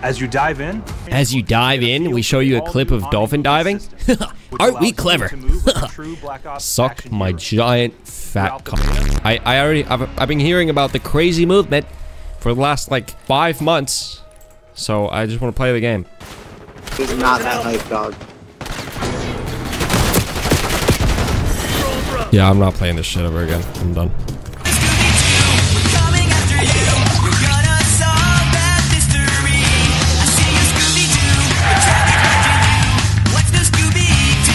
As you dive in, we show you a clip of dolphin diving. Aren't we clever? Suck my giant fat cock. I've been hearing about the crazy movement for the last like 5 months, so I just want to play the game. He's not that hype, dog. Yeah, I'm not playing this shit ever again. I'm done.